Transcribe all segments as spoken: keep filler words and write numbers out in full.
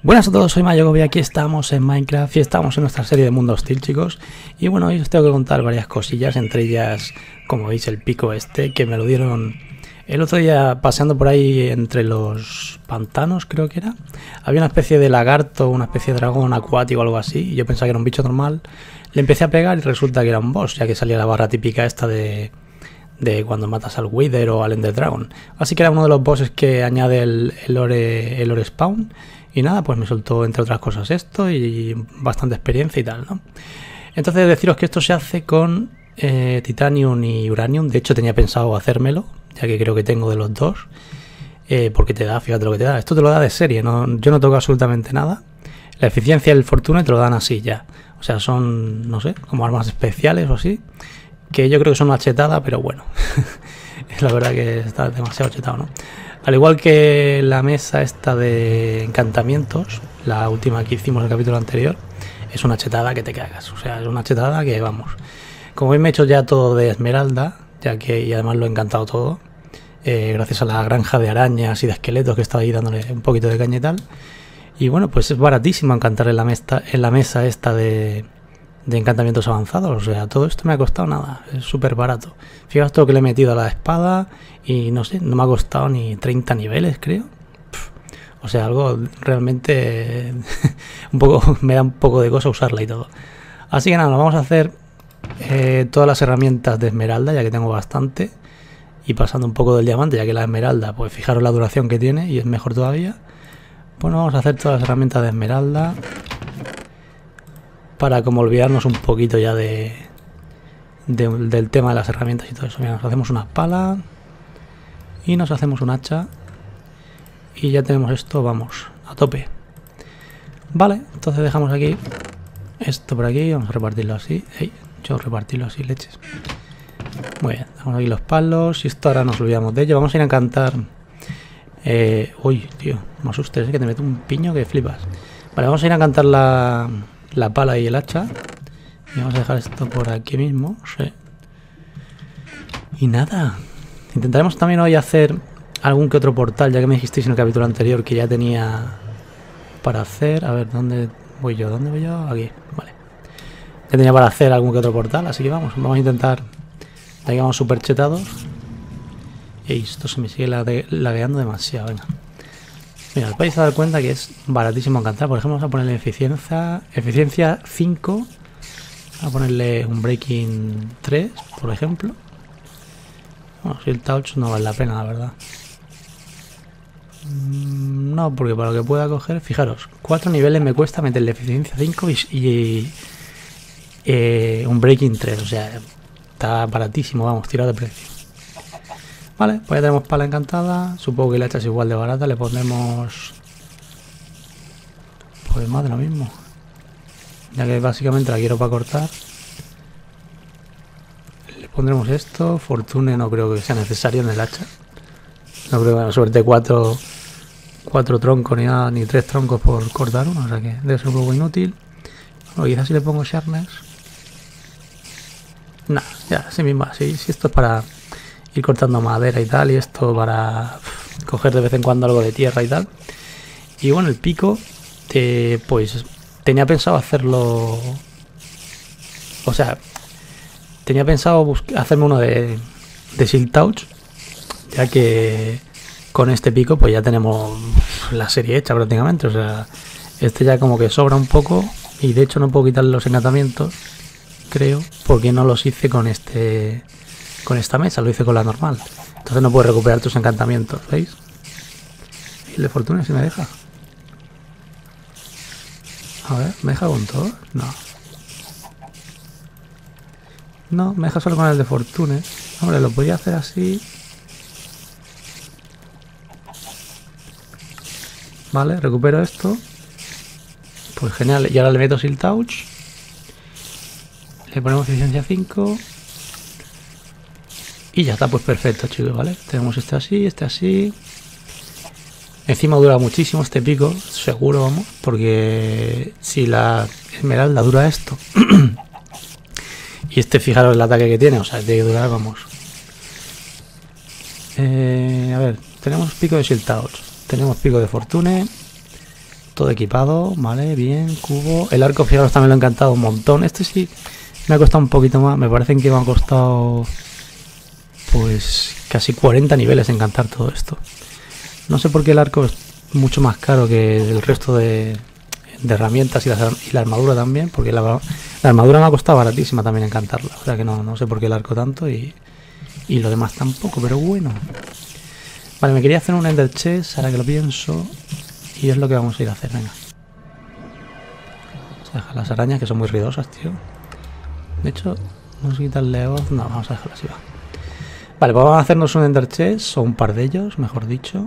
Buenas a todos, soy Mayogobi, aquí estamos en Minecraft y estamos en nuestra serie de Mundo Hostil, chicos. Y bueno, hoy os tengo que contar varias cosillas, entre ellas, como veis, el pico este, que me lo dieron el otro día paseando por ahí entre los pantanos, creo que era. Había una especie de lagarto, una especie de dragón acuático o algo así, y yo pensaba que era un bicho normal. Le empecé a pegar y resulta que era un boss, ya que salía la barra típica esta de... de cuando matas al Wither o al Ender Dragon. Así que era uno de los bosses que añade el, el, ore, el ore spawn. Y nada, pues me soltó entre otras cosas esto y bastante experiencia y tal, ¿no? Entonces deciros que esto se hace con eh, Titanium y Uranium. De hecho tenía pensado hacérmelo, ya que creo que tengo de los dos. Eh, porque te da, fíjate lo que te da. Esto te lo da de serie, ¿no? Yo no toco absolutamente nada. La eficiencia y el fortune te lo dan así ya. O sea, son, no sé, como armas especiales o así. Que yo creo que son una chetada, pero bueno. La verdad que está demasiado chetado, ¿no? Al igual que la mesa esta de encantamientos, la última que hicimos en el capítulo anterior, es una chetada que te cagas. O sea, es una chetada que, vamos. Como veis, me he hecho ya todo de esmeralda, ya que, y además lo he encantado todo. Eh, gracias a la granja de arañas y de esqueletos que estaba ahí dándole un poquito de caña y tal. Y bueno, pues es baratísimo encantar en la, mesta, en la mesa esta de... de encantamientos avanzados. O sea, todo esto me ha costado nada, es súper barato. Fijaos todo lo que le he metido a la espada y no sé, no me ha costado ni treinta niveles, creo. Pff, o sea, algo realmente un poco, me da un poco de cosa usarla y todo. Así que nada, nos vamos a hacer eh, todas las herramientas de esmeralda, ya que tengo bastante, y pasando un poco del diamante, ya que la esmeralda, pues fijaros la duración que tiene y es mejor todavía. Bueno, vamos a hacer todas las herramientas de esmeralda para como olvidarnos un poquito ya de, de del tema de las herramientas y todo eso. Mira, nos hacemos una pala y nos hacemos un hacha y ya tenemos esto, vamos, a tope. Vale, entonces dejamos aquí esto por aquí, vamos a repartirlo así. Hey, yo repartirlo así, leches. Muy bien, dejamos aquí los palos y esto ahora nos olvidamos de ello. Vamos a ir a cantar. Eh, uy, tío, no me asustes, ¿eh? Que te meto un piño que flipas. Vale, vamos a ir a cantar la... la pala y el hacha. Y vamos a dejar esto por aquí mismo. Sí. Y nada. Intentaremos también hoy hacer algún que otro portal, ya que me dijisteis en el capítulo anterior que ya tenía para hacer. A ver, ¿dónde voy yo? ¿Dónde voy yo? Aquí. Vale. Ya tenía para hacer algún que otro portal, así que vamos. Vamos a intentar. Ya que vamos súper chetados. Y esto se me sigue lagueando demasiado. Venga. Mira, os vais a dar cuenta que es baratísimo encantar. Por ejemplo, vamos a ponerle eficiencia eficiencia cinco. Vamos a ponerle un breaking tres, por ejemplo. Bueno, si el touch no vale la pena, la verdad. No, porque para lo que pueda coger, fijaros, cuatro niveles me cuesta meterle eficiencia cinco y, y eh, un breaking tres. O sea, está baratísimo, vamos, tirado de precio. Vale, pues ya tenemos pala encantada. Supongo que la hacha es igual de barata. Le pondremos... pues más de lo mismo. Ya que básicamente la quiero para cortar. Le pondremos esto. Fortune no creo que sea necesario en el hacha. No creo que la suerte cuatro, cuatro troncos ni nada, ni tres troncos por cortar uno. O sea que debe ser un poco inútil. O quizás si le pongo sharpness. Nah, ya, así mismo. Si, si esto es para... ir cortando madera y tal, y esto para uf, coger de vez en cuando algo de tierra y tal. Y bueno, el pico, eh, pues tenía pensado hacerlo, o sea, tenía pensado hacerme uno de, de Silk Touch, ya que con este pico pues ya tenemos la serie hecha prácticamente. O sea, este ya como que sobra un poco, y de hecho no puedo quitarle los encantamientos, creo, porque no los hice con este... con esta mesa, lo hice con la normal. Entonces no puedes recuperar tus encantamientos, ¿veis? Y el de fortuna si me deja. A ver, ¿me deja con todo? No. No, me deja solo con el de fortuna. Hombre, lo podía hacer así. Vale, recupero esto. Pues genial. Y ahora le meto Silk Touch. Le ponemos eficiencia cinco. Y ya está, pues perfecto, chicos, ¿vale? Tenemos este así, este así. Encima dura muchísimo este pico, seguro, vamos. Porque si la esmeralda dura esto. Y este, fijaros el ataque que tiene, o sea, tiene que durar, vamos. Eh, a ver, tenemos pico de Silk Touch. Tenemos pico de Fortune. todo equipado, vale, bien, cubo. El arco, fijaros, también lo he encantado un montón. Este sí me ha costado un poquito más, me parecen que me ha costado pues casi cuarenta niveles encantar todo esto. No sé por qué el arco es mucho más caro que el resto de, de herramientas y la, y la armadura también, porque la, la armadura me ha costado baratísima también encantarla. O sea que no, no sé por qué el arco tanto y, y lo demás tampoco, pero bueno. Vale, me quería hacer un Ender Chest, ahora que lo pienso, y es lo que vamos a ir a hacer, venga. Vamos a dejar las arañas, que son muy ruidosas, tío. De hecho, vamos a quitarle voz. No, vamos a dejarlas así, va. Vale, pues vamos a hacernos un Ender Chest, o un par de ellos, mejor dicho.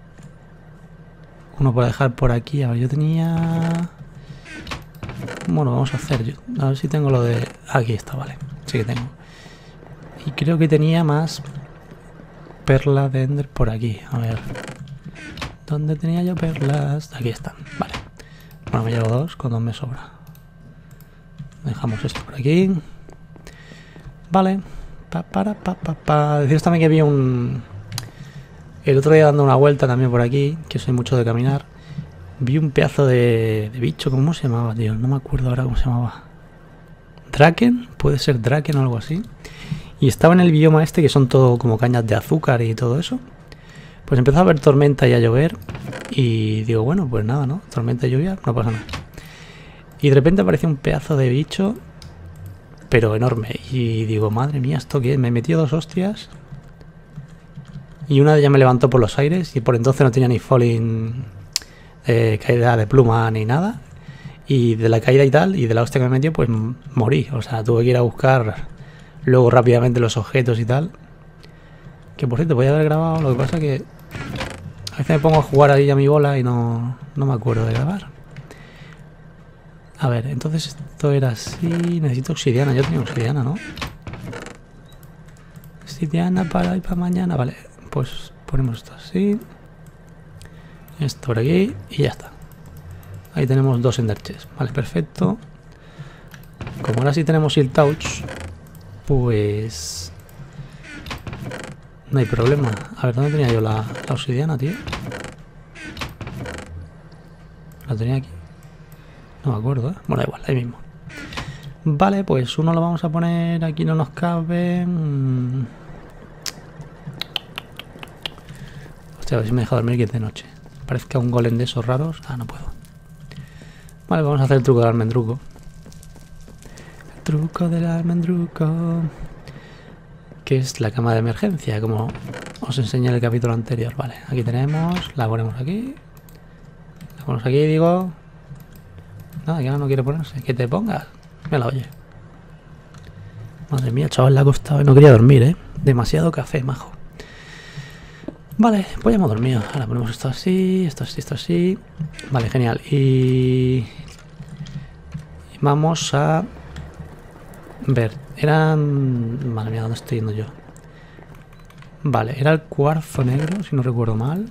Uno por dejar por aquí. A ver, yo tenía... Bueno, vamos a hacer... Yo... A ver si tengo lo de... Aquí está, vale. Sí que tengo. Y creo que tenía más perlas de Ender por aquí. A ver. ¿Dónde tenía yo perlas? Aquí están, vale. Bueno, me llevo dos, con dos me sobra. Dejamos esto por aquí. Vale. Pa, para, pa, pa, pa. Deciros también que vi un... El otro día dando una vuelta también por aquí, que soy mucho de caminar, vi un pedazo de, de bicho. ¿Cómo se llamaba, tío? No me acuerdo ahora cómo se llamaba. ¿Draken? Puede ser Draken o algo así. Y estaba en el bioma este, que son todo como cañas de azúcar y todo eso. Pues empezó a haber tormenta y a llover. Y digo, bueno, pues nada, ¿no? Tormenta y lluvia, no pasa nada. Y de repente apareció un pedazo de bicho, pero enorme. Y digo, madre mía, ¿esto qué es? Me metió dos hostias. Y una de ellas me levantó por los aires. Y por entonces no tenía ni falling, eh, caída de pluma ni nada. Y de la caída y tal, y de la hostia que me metió, pues morí. O sea, tuve que ir a buscar luego rápidamente los objetos y tal. Que por cierto, podía haber grabado. Lo que pasa que a veces me pongo a jugar ahí a mi bola y no, no me acuerdo de grabar. A ver, entonces esto era así. Necesito obsidiana. Yo tenía obsidiana, ¿no? Obsidiana para hoy, para mañana. Vale, pues ponemos esto así. Esto por aquí y ya está. Ahí tenemos dos Ender Chests. Vale, perfecto. Como ahora sí tenemos el touch, pues no hay problema. A ver, ¿dónde tenía yo la, la obsidiana, tío? La tenía aquí. No me acuerdo, ¿eh? Bueno, da igual, ahí mismo. Vale, pues uno lo vamos a poner aquí, no nos cabe. Hostia, a ver si me deja dormir que es de noche. Parezca un golem de esos raros. Ah, no puedo. Vale, vamos a hacer el truco del almendruco. El truco del almendruco, que es la cama de emergencia, como os enseñé en el capítulo anterior. Vale, aquí tenemos, la ponemos aquí. La ponemos aquí, digo. Nada, que ahora no quiere ponerse. Que te pongas. Me la oye. Madre mía, chaval, le ha costado y no quería dormir, ¿eh? Demasiado café, majo. Vale, pues ya hemos dormido. Ahora ponemos esto así, esto así, esto así. Vale, genial. Y... y vamos a ver. Eran... Madre mía, ¿dónde estoy yendo yo? Vale, era el cuarzo negro, si no recuerdo mal.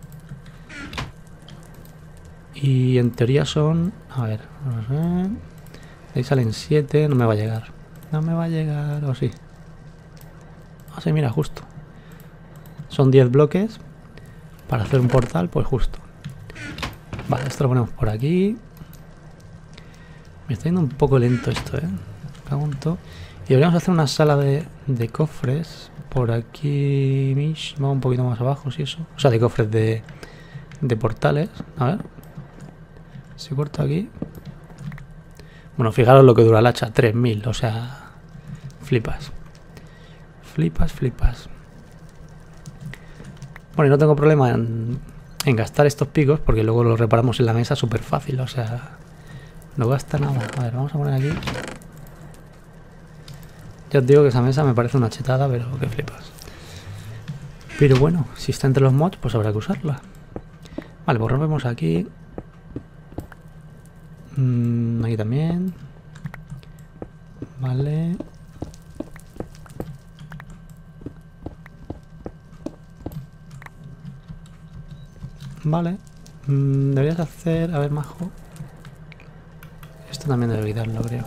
Y en teoría son... A ver... Ahí salen siete, no me va a llegar. No me va a llegar, o sí. Ah, sí, mira, justo. Son diez bloques para hacer un portal, pues justo. Vale, esto lo ponemos por aquí. Me está yendo un poco lento esto, ¿eh? Pregunto. Y deberíamos hacer una sala de, de cofres por aquí. Mish, vamos un poquito más abajo, si eso. O sea, de cofres de, de portales. A ver. Si corto aquí. Bueno, fijaros lo que dura el hacha, tres mil, o sea, flipas. Flipas, flipas. Bueno, y no tengo problema en, en gastar estos picos, porque luego los reparamos en la mesa súper fácil, o sea, no gasta nada. A ver, vamos a poner aquí. Ya os digo que esa mesa me parece una chetada, pero que flipas. Pero bueno, si está entre los mods, pues habrá que usarla. Vale, pues rompemos aquí. Mm, aquí también. Vale. Vale. Mm, deberías hacer... A ver, majo. Esto también debe quitarlo, creo.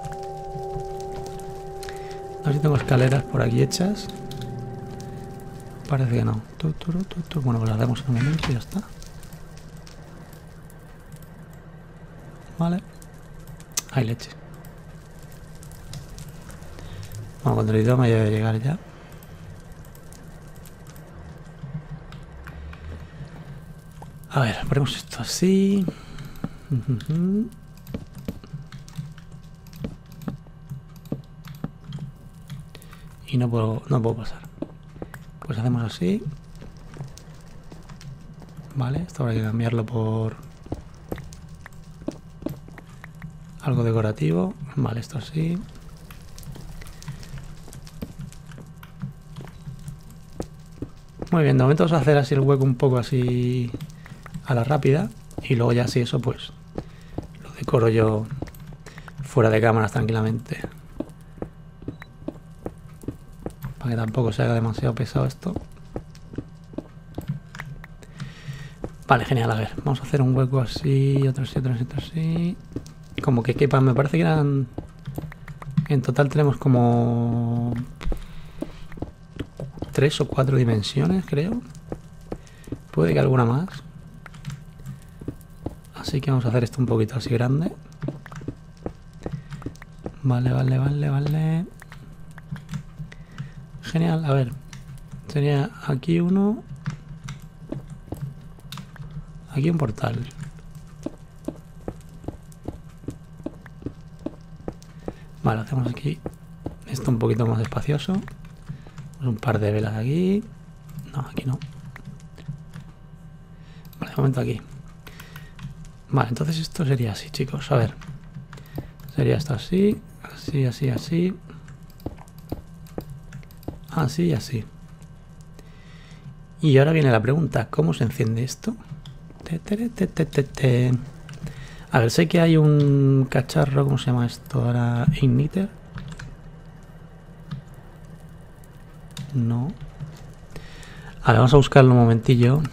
A ver si tengo escaleras por aquí hechas. Parece que no. Tu, tu, tu, tu. Bueno, pues las hacemos en un momento y ya está. Vale. Hay leche. Bueno, cuando el idioma debe llegar ya. A ver, ponemos esto así. Y no puedo, no puedo pasar. Pues hacemos así. Vale, esto habrá que cambiarlo por algo decorativo. Vale, esto así. Muy bien, de momento vamos a hacer así el hueco un poco así a la rápida. Y luego ya si eso pues lo decoro yo fuera de cámaras tranquilamente. Para que tampoco se haga demasiado pesado esto. Vale, genial, a ver, vamos a hacer un hueco así, otro así, otro así, otro así. Como que quepan, me parece que eran... En total tenemos como... Tres o cuatro dimensiones, creo. Puede que alguna más. Así que vamos a hacer esto un poquito así grande. Vale, vale, vale, vale. Genial, a ver. Sería aquí uno. Aquí un portal. Vale, hacemos aquí esto un poquito más espacioso. Un par de velas aquí. No, aquí no. Vale, de momento aquí. Vale, entonces esto sería así, chicos. A ver. Sería esto así. Así, así, así. Así y así. Y ahora viene la pregunta. ¿Cómo se enciende esto? Te, te, te, te, te, te. A ver, sé que hay un cacharro. ¿Cómo se llama esto ahora? Igniter. No. A ver, vamos a buscarlo un momentillo.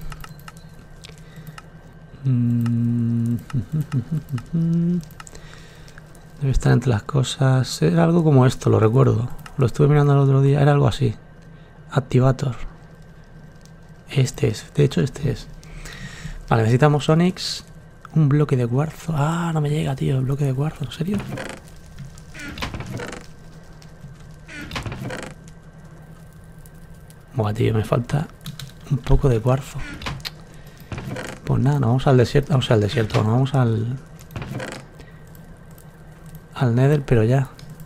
Debe estar entre las cosas. Era algo como esto, lo recuerdo. Lo estuve mirando el otro día. Era algo así. Activator. Este es. De hecho, este es. Vale, necesitamos Onyx. Un bloque de cuarzo. Ah, no me llega, tío. El bloque de cuarzo. ¿En serio? Buah, tío, me falta un poco de cuarzo. Pues nada, nos vamos al desierto. Vamos al desierto, nos vamos al... Al Nether, pero ya.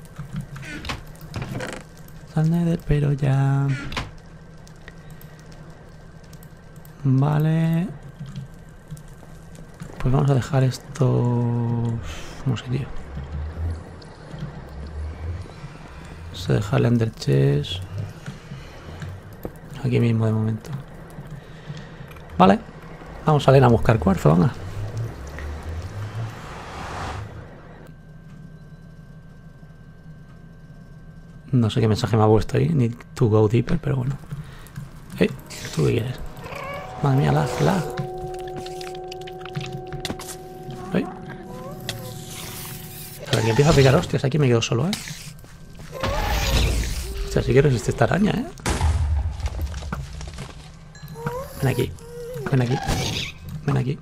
Al Nether, pero ya. Vale. Pues vamos a dejar esto... No sé, tío. Vamos a dejar el Ender Chest aquí mismo de momento. Vale. Vamos a salir a buscar cuarzo, venga. No sé qué mensaje me ha puesto ahí. Need to go deeper, pero bueno. Eh, ¿tú qué quieres? Madre mía, lag, lag. Eh. A ver, que empiezo a pegar hostias. Aquí me quedo solo, ¿eh? O sea, sí que resiste esta araña, ¿eh? Ven aquí. Ven aquí. Ven aquí.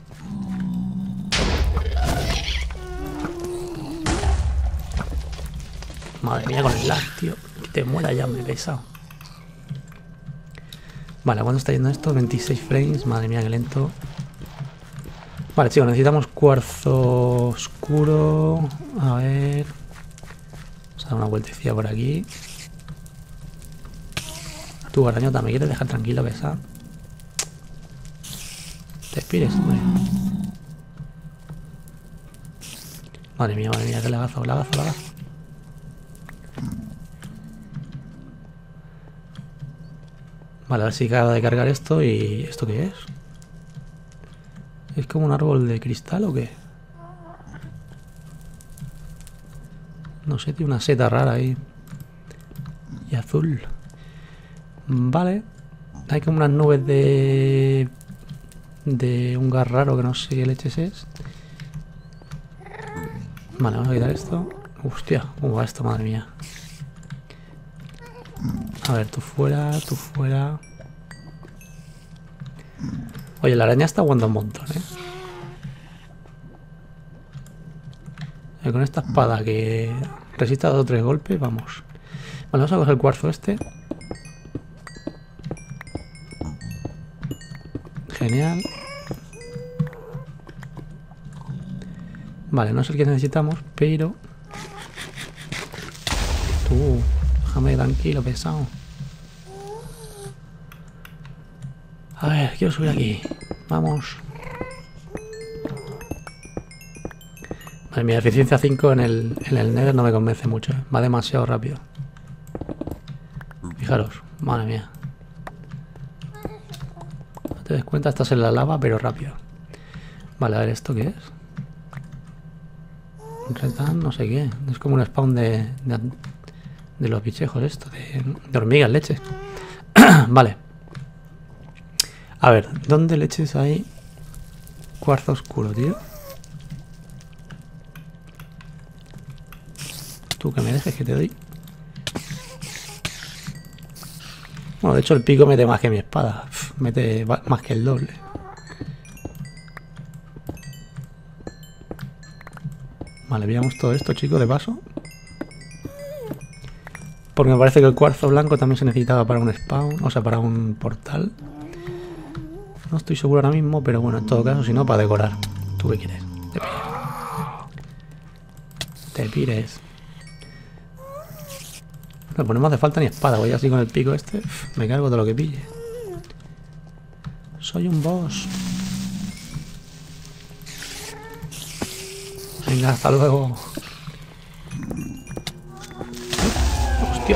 Madre mía con el lag, tío. Que te muera ya, me he pesado. Vale, ¿cuándo está yendo esto? veintiséis frames. Madre mía, qué lento. Vale, chicos, necesitamos cuarzo oscuro. A ver. Vamos a dar una vueltecilla por aquí. Tu arañota, ¿me quieres dejar tranquilo, pesa? Te expires, hombre. Madre mía, madre mía, qué lagazo, lagazo, lagazo. Vale, a ver si acaba de cargar esto. ¿Y esto qué es? ¿Es como un árbol de cristal o qué? No sé, tiene una seta rara ahí. Y azul. Vale. Hay como unas nubes de... De un gas raro que no sé qué leches es. Vale, vamos a quitar esto. Hostia, ¿cómo va esto? Madre mía. A ver, tú fuera, tú fuera. Oye, la araña está aguantando un montón, ¿eh? Eh, con esta espada que resista dos o tres golpes, vamos. Vale, vamos a coger el cuarzo este. Genial. Vale, no es el que necesitamos, pero... Tú, déjame tranquilo, pesado. A ver, quiero subir aquí. Vamos. Vale, mi eficiencia cinco en el, en el Nether no me convence mucho, ¿eh? Va demasiado rápido. Fijaros, madre mía. No te des cuenta, estás en la lava, pero rápido. Vale, a ver, ¿esto qué es? Un retán, no sé qué. Es como un spawn de, de, de los bichejos esto, de, de hormigas, leche. Vale. A ver, ¿dónde leches hay cuarzo oscuro, tío? Tú que me dejes que te doy. Bueno, de hecho el pico mete más que mi espada. Uf, mete más que el doble. Vale, veamos todo esto, chicos, de paso. Porque me parece que el cuarzo blanco también se necesitaba para un spawn, o sea, para un portal. No estoy seguro ahora mismo, pero bueno, en todo caso, si no, para decorar. ¿Tú qué quieres? Te pires. Te pires. No, pues no me hace falta ni espada, voy así con el pico este. Uf, me cargo de lo que pille. Soy un boss. Venga, hasta luego. Hostia.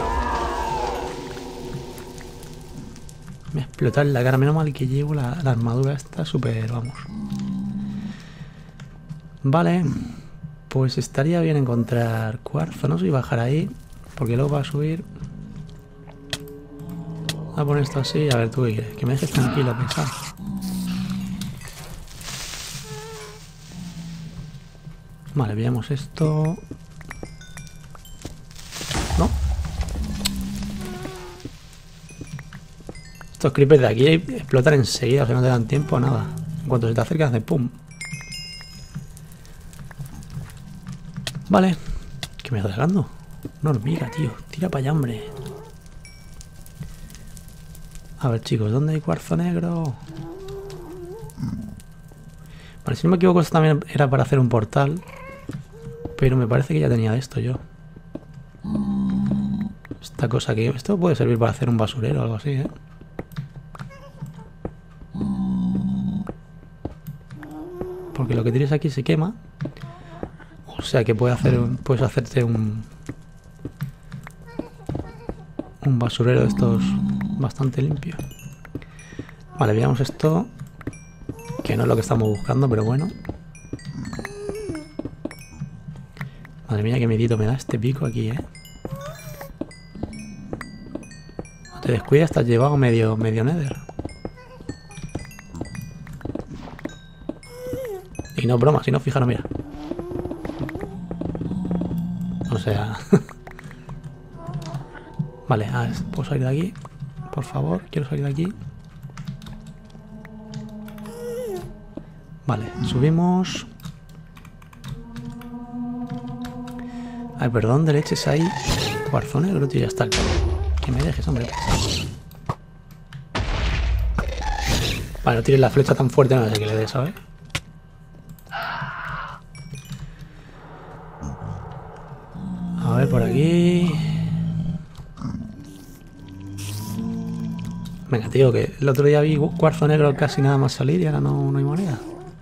Me explota en la cara. Menos mal que llevo la, la armadura esta súper, vamos. Vale. Pues estaría bien encontrar cuarzo, no sé, y bajar ahí. Porque luego va a subir. Voy a poner esto así. A ver, tú qué quieres. Que me dejes tranquilo a pensar. Vale, veamos esto. No. Estos creepers de aquí explotan enseguida, o sea, no te dan tiempo a nada. En cuanto se te acercan, hacen pum. Vale. ¿Qué me está sacando? Una hormiga, tío. Tira para allá, hombre. A ver, chicos, ¿dónde hay cuarzo negro? Vale, si no me equivoco, esto también era para hacer un portal. Pero me parece que ya tenía esto yo. Esta cosa que... Esto puede servir para hacer un basurero o algo así, ¿eh? Porque lo que tienes aquí se quema. O sea que puede hacer, puedes hacerte un... Un basurero de estos bastante limpio. Vale, veamos esto. Que no es lo que estamos buscando, pero bueno. Madre mía, qué miedito me da este pico aquí, ¿eh? No te descuidas, estás llevado medio, medio Nether. Y no broma, si no, fijaros, mira. O sea... Vale, a ver, ¿puedo salir de aquí? Por favor, quiero salir de aquí. Vale, subimos. Ay, perdón, de leches ahí. Cuarzo negro, tío, ya está. Que me dejes, hombre. Vale, no tires la flecha tan fuerte, no sé qué le dé, ¿sabes? A ver, por aquí. Venga, tío, que el otro día vi cuarzo negro casi nada más salir y ahora no, no hay moneda.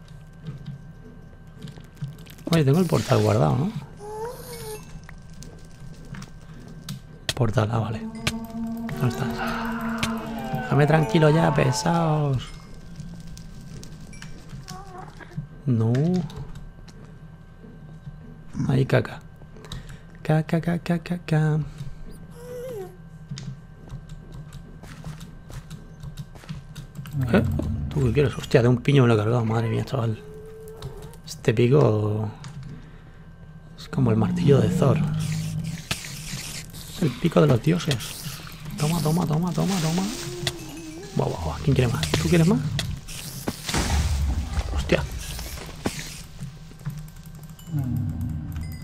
Oye, tengo el portal guardado, ¿no? Portal, ah, vale. ¿Dónde estás? Déjame tranquilo ya, pesados. No. Ahí, caca. Caca, caca, caca. ¿Eh? ¿Tú qué quieres? Hostia, de un piño me lo he cargado. Madre mía, chaval. Este pico es como el martillo de Thor. Es el pico de los dioses. Toma, toma, toma, toma, toma. Buah, buah, buah. ¿Quién quiere más? ¿Tú quieres más? Hostia.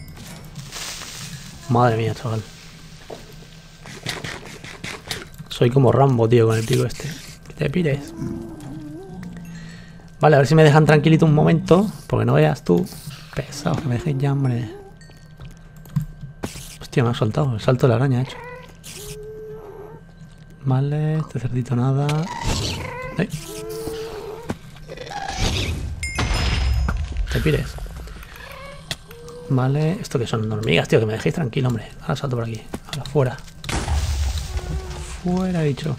Madre mía, chaval. Soy como Rambo, tío, con el pico este. Que te pires. Vale, a ver si me dejan tranquilito un momento. Porque no veas tú. Pesado, que me dejes ya, hombre. Hostia, me ha soltado. El salto de la araña, hecho. Vale, este cerdito nada. ¡Ay! Te pires. Vale, esto que son hormigas, tío, que me dejéis tranquilo, hombre. Ahora salto por aquí. Ahora, fuera. Fuera, dicho.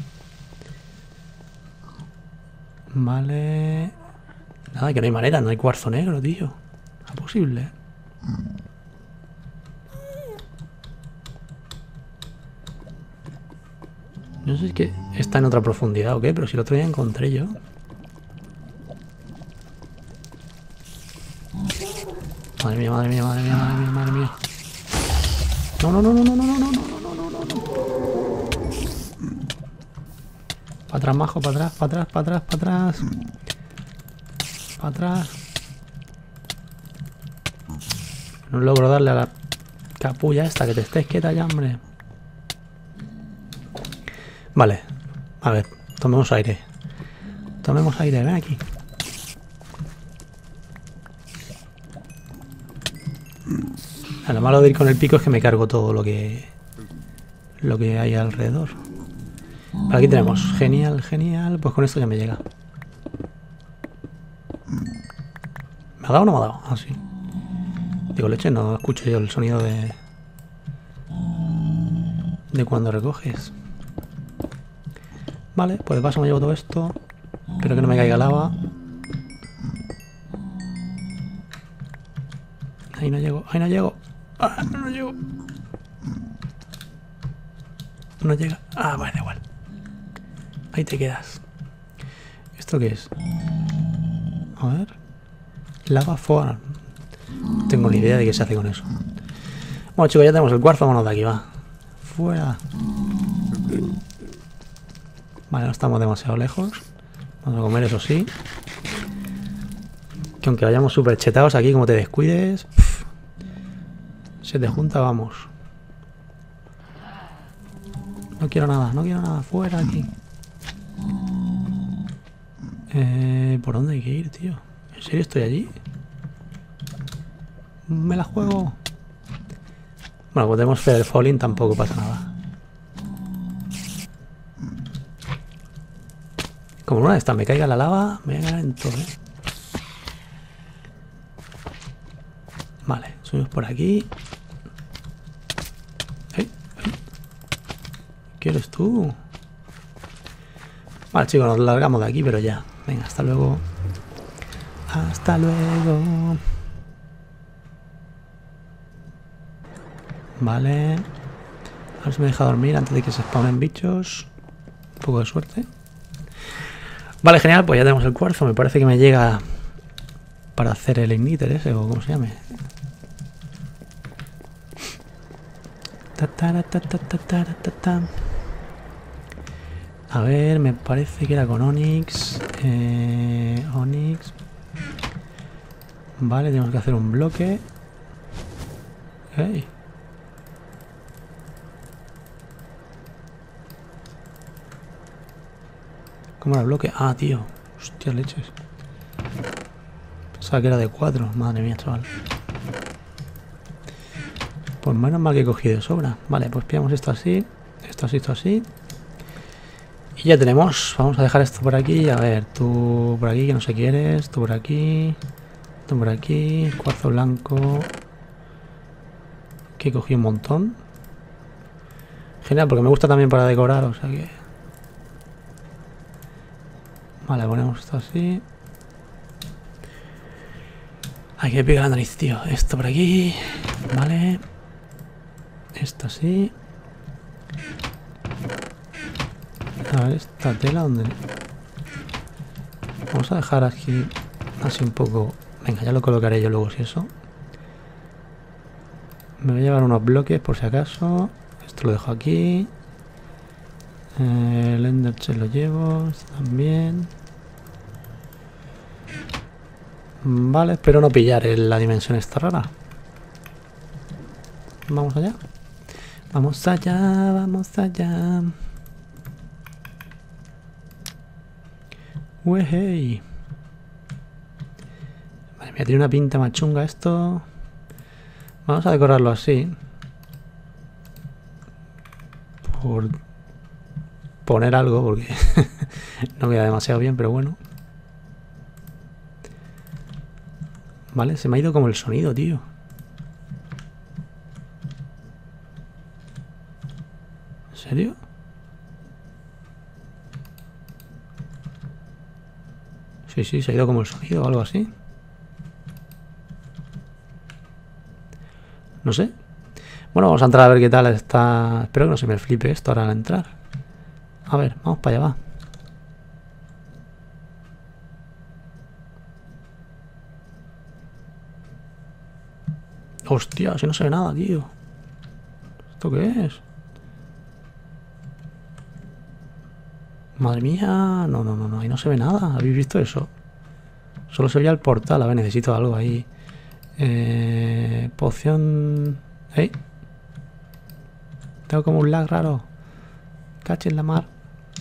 Vale. Nada, que no hay manera, no hay cuarzo negro, tío. No es posible. No sé si es que está en otra profundidad o qué, pero si el otro día encontré yo. Madre mía, madre mía, madre mía, madre mía, madre mía. No, no, no, no, no, no, no, no, no, no, no, no, no. Para atrás, majo, para atrás, para atrás, para atrás, para atrás. Para atrás. No logro darle a la capulla esta, que te estés quieta ya, hombre. Vale. A ver, tomemos aire. Tomemos aire, ven aquí. Lo malo de ir con el pico es que me cargo todo lo que lo que hay alrededor. Vale, aquí tenemos. Genial, genial. Pues con esto ya me llega. ¿Me ha dado o no me ha dado? Ah, sí. Digo, leche, no escucho yo el sonido de de cuando recoges. Vale, pues de paso me llevo todo esto. Espero que no me caiga lava. Ahí no llego, ahí no llego. Ah, no, no llego. No llega. Ah, vale, da igual. Ahí te quedas. ¿Esto qué es? A ver. Lava foam. No tengo ni idea de qué se hace con eso. Bueno, chicos, ya tenemos el cuarzo. Vámonos de aquí, va. Fuera. Vale, no estamos demasiado lejos. Vamos a comer, eso sí. Que aunque vayamos súper chetados aquí, como te descuides, pff, se te junta, vamos. No quiero nada, no quiero nada. Fuera aquí. Eh, ¿Por dónde hay que ir, tío? ¿En serio estoy allí? Me la juego. Bueno, como tenemos Feather Falling, tampoco pasa nada. Como una de estas me caiga la lava, me voy a caer en todo, ¿eh? Vale, subimos por aquí. ¿Eh? ¿Eh? ¿Qué eres tú? Vale, chicos, nos largamos de aquí, pero ya. Venga, hasta luego. Hasta luego. Vale. A ver si me deja dormir antes de que se spawnen bichos. Un poco de suerte. Vale, genial, pues ya tenemos el cuarzo. Me parece que me llega para hacer el igniter ese, o como se llame. A ver, me parece que era con Onyx. Eh, Onyx. Vale, tenemos que hacer un bloque. Hey. ¿Cómo era el bloque? Ah, tío. Hostia, leches. Pensaba que era de cuatro. Madre mía, chaval. Pues menos mal que he cogido de sobra. Vale, pues pillamos esto así. Esto así, esto así. Y ya tenemos. Vamos a dejar esto por aquí. A ver, tú por aquí, que no sé qué eres. Tú por aquí. Tú por aquí. Cuarzo blanco. Que cogí un montón. Genial, porque me gusta también para decorar, o sea que... Vale, ponemos esto así. Hay que pegar la nariz, tío. Esto por aquí. Vale. Esto así. A ver, esta tela donde... Vamos a dejar aquí así un poco... Venga, ya lo colocaré yo luego si eso. Me voy a llevar unos bloques por si acaso. Esto lo dejo aquí. Eh, el Ender Chest lo llevo. Esto también. Vale, espero no pillar en la dimensión esta rara. Vamos allá. Vamos allá, vamos allá. Uehey. Vale, me tiene una pinta más chunga esto. Vamos a decorarlo así. Por poner algo, porque no queda demasiado bien, pero bueno. Vale, se me ha ido como el sonido, tío. ¿En serio? Sí, sí, se ha ido como el sonido o algo así. No sé. Bueno, vamos a entrar a ver qué tal está. Espero que no se me flipe esto ahora al entrar. A ver, vamos para allá, va. Hostia, si no se ve nada, tío. ¿Esto qué es? Madre mía. No, no, no, no. Ahí no se ve nada. ¿Habéis visto eso? Solo se veía el portal. A ver, necesito algo ahí. Eh, poción... ¿Eh? Tengo como un lag raro. Cache en la mar.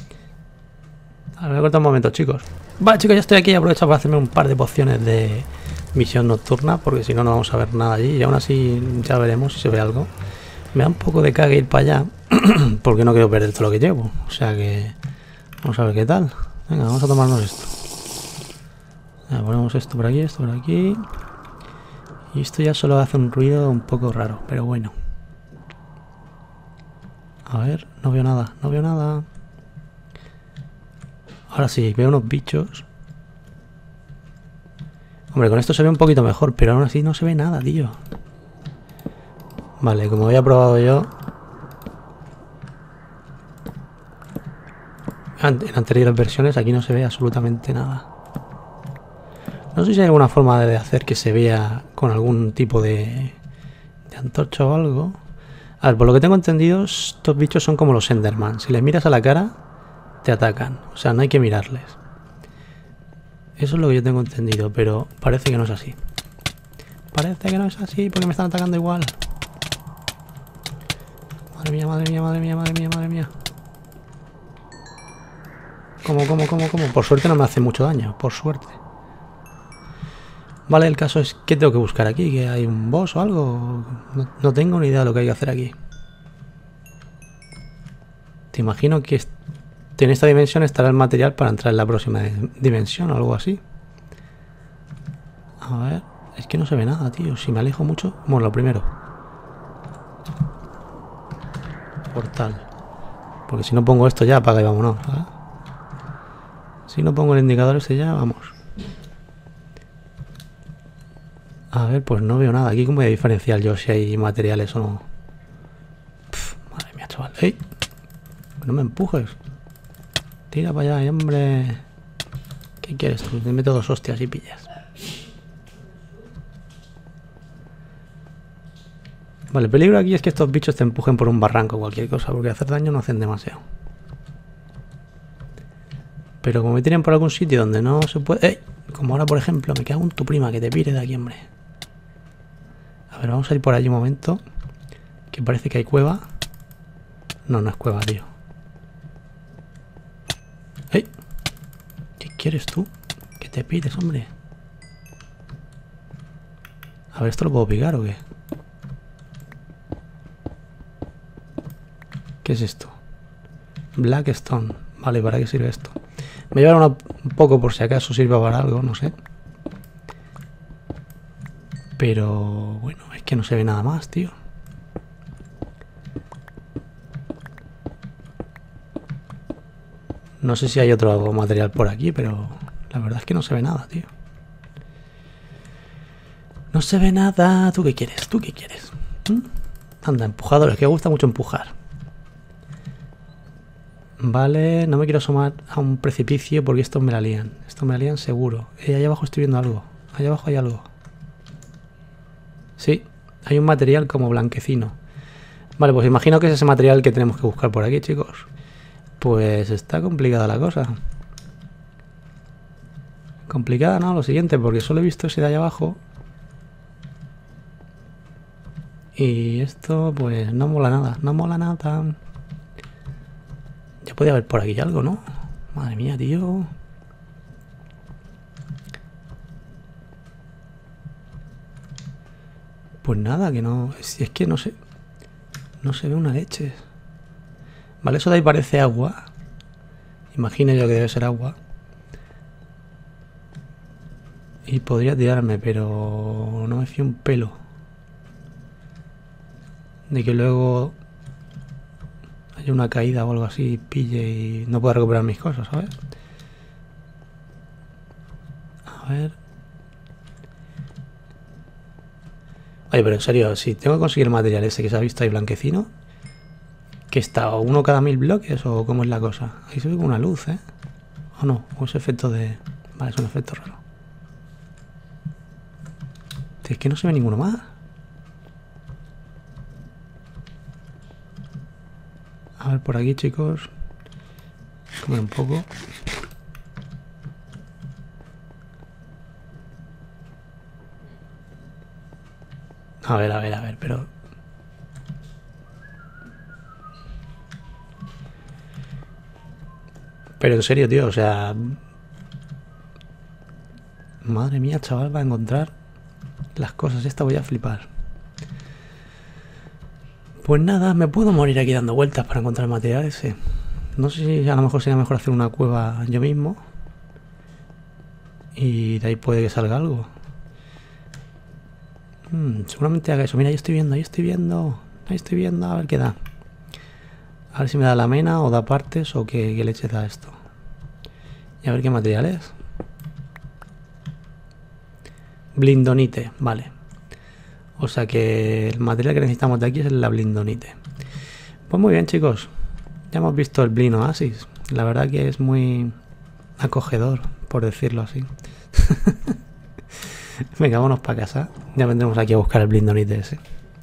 A ver, me voy a cortar un momento, chicos. Vale, chicos, ya estoy aquí. Aprovecho para hacerme un par de pociones de misión nocturna, porque si no, no vamos a ver nada allí. Y aún así ya veremos si se ve algo. Me da un poco de cague ir para allá, porque no quiero perder todo lo que llevo. O sea que... Vamos a ver qué tal. Venga, vamos a tomarnos esto. Ya, ponemos esto por aquí, esto por aquí. Y esto ya solo hace un ruido un poco raro, pero bueno. A ver, no veo nada, no veo nada. Ahora sí, veo unos bichos. Hombre, con esto se ve un poquito mejor, pero aún así no se ve nada, tío. Vale, como había probado yo en anteriores versiones, aquí no se ve absolutamente nada. No sé si hay alguna forma de hacer que se vea con algún tipo de, de antorcha o algo. A ver, por lo que tengo entendido, estos bichos son como los Enderman. Si les miras a la cara, te atacan. O sea, no hay que mirarles. Eso es lo que yo tengo entendido, pero parece que no es así. Parece que no es así, porque me están atacando igual. Madre mía, madre mía, madre mía, madre mía, madre mía. ¿Cómo, cómo, cómo, cómo? Por suerte no me hace mucho daño, por suerte. Vale, el caso es que tengo que buscar aquí, que hay un boss o algo. No, no tengo ni idea de lo que hay que hacer aquí. Te imagino que en esta dimensión estará el material para entrar en la próxima dimensión o algo así. A ver, es que no se ve nada, tío. Si me alejo mucho... Bueno, lo primero. Portal. Porque si no pongo esto ya, apaga y vámonos, ¿sabes? Si no pongo el indicador este ya, vamos. A ver, pues no veo nada. Aquí cómo voy a diferenciar yo si hay materiales o no. Pff, madre mía, chaval. ¡Ey! No me empujes. Tira para allá, hombre. ¿Qué quieres tú? Te meto dos hostias y pillas. Vale, el peligro aquí es que estos bichos te empujen por un barranco o cualquier cosa, porque hacer daño no hacen demasiado. Pero como me tienen por algún sitio donde no se puede... ¡Ey! Como ahora, por ejemplo, me cago en tu prima, que te pire de aquí, hombre. A ver, vamos a ir por allí un momento. Que parece que hay cueva. No, no es cueva, tío. ¡Ey! ¿Qué quieres tú? ¿Qué te pides, hombre? A ver, ¿esto lo puedo picar o qué? ¿Qué es esto? Blackstone. Vale, ¿para qué sirve esto? Me llevaron un poco por si acaso sirva para algo, no sé. Pero bueno, es que no se ve nada más, tío. No sé si hay otro material por aquí, pero la verdad es que no se ve nada, tío. No se ve nada. ¿Tú qué quieres? ¿Tú qué quieres? ¿Mm? Anda, empujadores, que me gusta mucho empujar. Vale, no me quiero asomar a un precipicio porque estos me la lían. Estos me la lían seguro. Eh, allá abajo estoy viendo algo. Allá abajo hay algo. Sí, hay un material como blanquecino. Vale, pues imagino que es ese material que tenemos que buscar por aquí, chicos. Pues está complicada la cosa. Complicada, ¿no? Lo siguiente, porque solo he visto ese de allá abajo. Y esto, pues, no mola nada. No mola nada. Ya podía haber por aquí algo, ¿no? Madre mía, tío. Pues nada, que no... Si es que no sé... No se ve una leche. Vale, eso de ahí parece agua. Imagino yo que debe ser agua. Y podría tirarme, pero... No me fío un pelo. De que luego... haya una caída o algo así, pille y no pueda recuperar mis cosas, ¿sabes? A ver... Oye, pero en serio, si tengo que conseguir el material ese que se ha visto ahí blanquecino, ¿que está uno cada mil bloques o cómo es la cosa? Ahí se ve como una luz, ¿eh? ¿O no? ¿O ese efecto de...? Vale, es un efecto raro. Es que no se ve ninguno más. A ver, por aquí, chicos. Comer un poco. A ver, a ver, a ver, pero... Pero en serio, tío, o sea... Madre mía, chaval, va a encontrar las cosas. Esta voy a flipar. Pues nada, me puedo morir aquí dando vueltas para encontrar el material ese. No sé si a lo mejor sería mejor hacer una cueva yo mismo. Y de ahí puede que salga algo. Hmm, seguramente haga eso. Mira, ahí estoy viendo, ahí estoy viendo. Ahí estoy viendo, a ver qué da. A ver si me da la mena o da partes o qué, qué leche da esto. Y a ver qué material es. Blindonite, vale. O sea que el material que necesitamos de aquí es la blindonite. Pues muy bien, chicos. Ya hemos visto el Blin Oasis. La verdad que es muy acogedor, por decirlo así. Venga, vámonos para casa. Ya vendremos aquí a buscar el blindonite ese.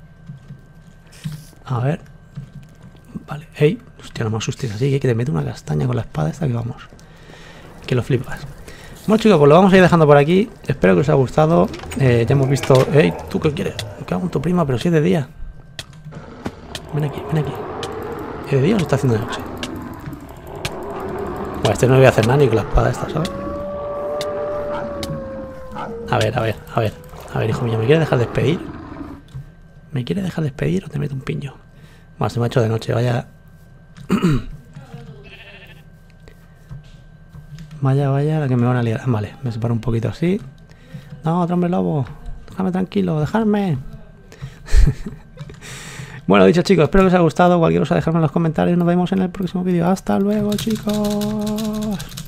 A ver. Vale. Ey, hostia, no me asustes así, que te mete una castaña con la espada esta que vamos. Que lo flipas. Bueno, chicos, pues lo vamos a ir dejando por aquí. Espero que os haya gustado. Eh, ya hemos visto... Ey, ¿tú qué quieres? Me cago en tu prima, pero si es de día. Ven aquí, ven aquí. ¿Es de día o se está haciendo de noche? Bueno, este no le voy a hacer nada ni con la espada esta, ¿sabes? A ver, a ver, a ver. A ver, hijo mío, ¿me quieres dejar despedir? ¿Me quieres dejar despedir o te meto un piño? Bueno, se me ha hecho de noche, vaya... Vaya, vaya, la que me van a liar. Vale, me separo un poquito así. No, otro hombre lobo. Déjame tranquilo, dejadme. Bueno, dicho, chicos, espero que os haya gustado. Cualquier cosa, dejadme en los comentarios. Nos vemos en el próximo vídeo. Hasta luego, chicos.